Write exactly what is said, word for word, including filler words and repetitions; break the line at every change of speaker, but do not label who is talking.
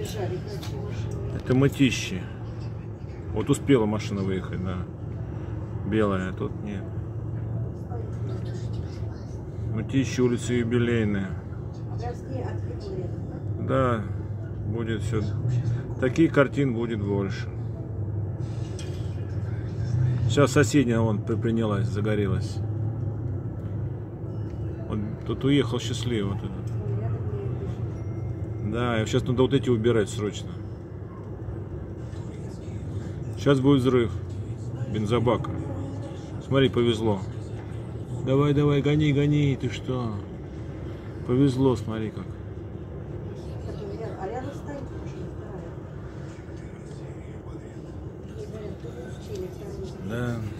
Это Мытищи. Вот успела машина выехать, да. Белая, а тут нет. Мытищи, улица Юбилейная. Да, будет все. Таких картин будет больше. Сейчас соседняя вон принялась, загорелась. Вот, тут уехал счастливый вот этот. Да, сейчас надо вот эти убирать срочно. Сейчас будет взрыв бензобака. Смотри, повезло. Давай, давай, гони, гони, ты что? Повезло, смотри как. Да.